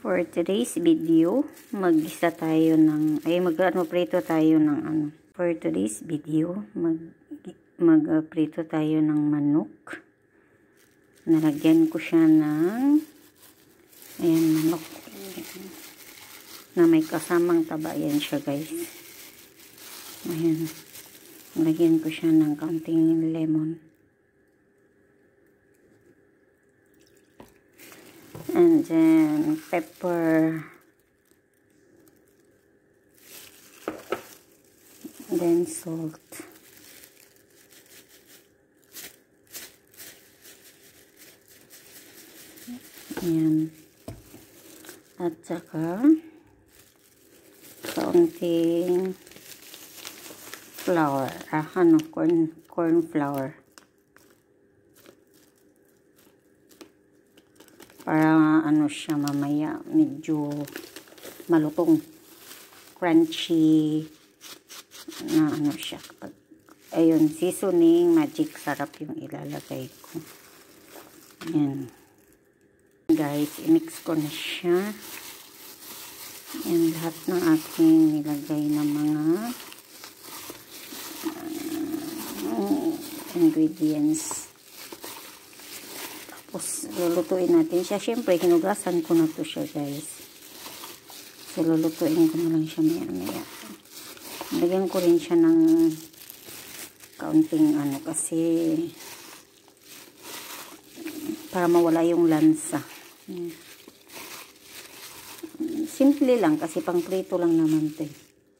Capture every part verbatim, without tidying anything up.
For today's video, mag-isa tayo ng, ay mag-ano, prito tayo ng ano. For today's video, mag, mag-prito tayo ng manok. Nalagyan ko siya ng, ayan, manok. Na may kasamang taba, yan siya guys. Ayan. Nalagyan ko siya ng kaunting lemon. And then pepper, then salt, ayan, at saka kaunting flour, ah, ano, corn, corn flour. Para ano siya mamaya, medyo malutong, crunchy, na ano siya. Kapag, ayun, seasoning, magic sarap yung ilalagay ko. Ayan. Guys, i-mix ko na siya. Ayan, lahat ng aking nilagay na mga uh, ingredients. Tapos, lulutuin natin siya. Siyempre, hinugasan ko na to siya, guys. So, lulutuin ko na lang siya maya-maya. Lagyan ko rin siya ng kaunting ano, kasi para mawala yung lansa. Simple lang, kasi pang prito lang naman to.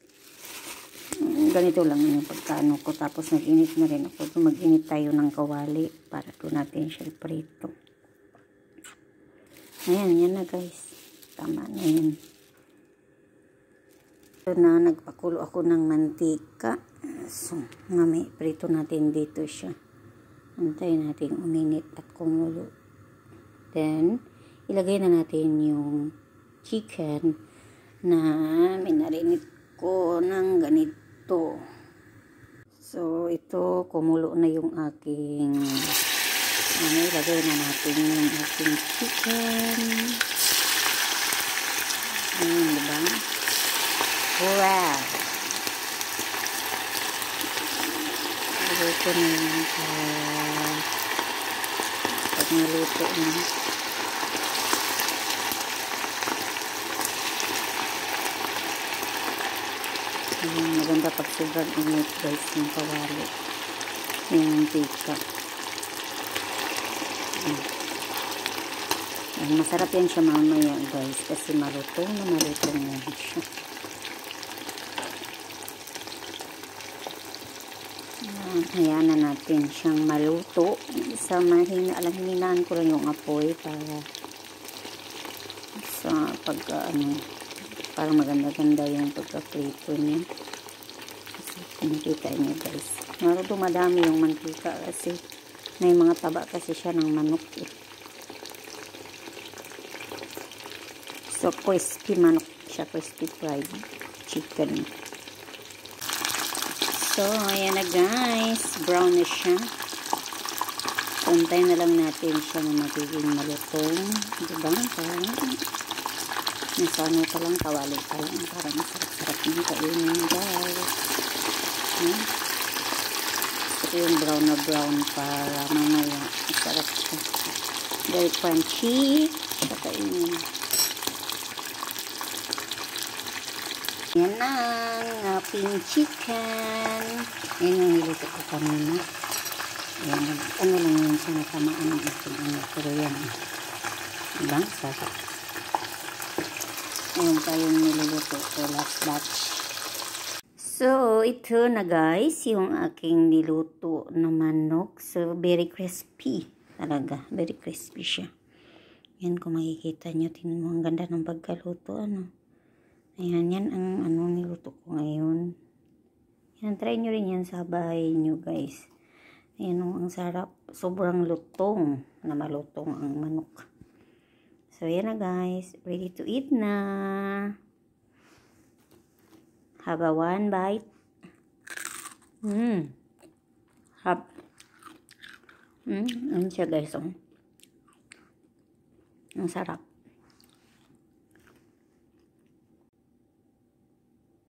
Ganito lang yung pagkaano ko. Tapos, nag-init na rin ako. Mag-init tayo ng kawali para doon natin siya prito. Ayan, yan na guys. Tama na yan. So na, nagpakulo ako ng mantika. So, ngami, prito natin dito siya. Antayin natin uminit at kumulo. Then, ilagay na natin yung chicken na minarinit ko ng ganito. So, ito, kumulo na yung aking ano, ilagay na natin yung ating chicken. Ayan, diba? Wow! Ilagay ko na yung uh, pag naluto na. Ayan, maganda pag sobrang init guys yung kawali. Yung mantika. Ayan, masarap yan siya mamaya guys kasi marutong na marutong na siya. Ayan, hayaan na natin siyang maluto. Sa mahina, alam, hinaan ko lang yung apoy para sa pag ano, para maganda-ganda yung pagka-prito niya. Kasi nakita niyo guys, maro dumadami yung mantika kasi may mga taba kasi siya ng manok eh. So, crispy manok siya, crispy fried chicken. So, ayan na guys. Brown na siya. Puntay na lang natin siya na magiging malutong. Diba? Parang nasa ano pa lang, kawali pa lang. Parang masarap-sarap yung kainin guys. Hmm? Ito yung brown na brown para mamaya. Masarap siya. Very crunchy. Kakainin. Yan ang ating chicken. Yan yung niluto ko kanina. Yan, ano lang yun siya natamaan ng ating ano. Pero yan. Diba? Sarap. Ayan pa yung niluluto ko last batch. So, ito na guys. Yung aking niluto na manok. So, very crispy. Talaga. Very crispy siya. Yan kung makikita nyo. Tingnan mo ang ganda ng pagkaluto. Ano? Ayan, yan ang ano niluto ko ngayon. Yan, try nyo rin yan sa bahay nyo guys. Ayan o, ang sarap. Sobrang lutong na malutong ang manok. So, yan na guys. Ready to eat na. Have a one bite. Mmm. Have. Mmm, ano siya guys oh. Ang sarap.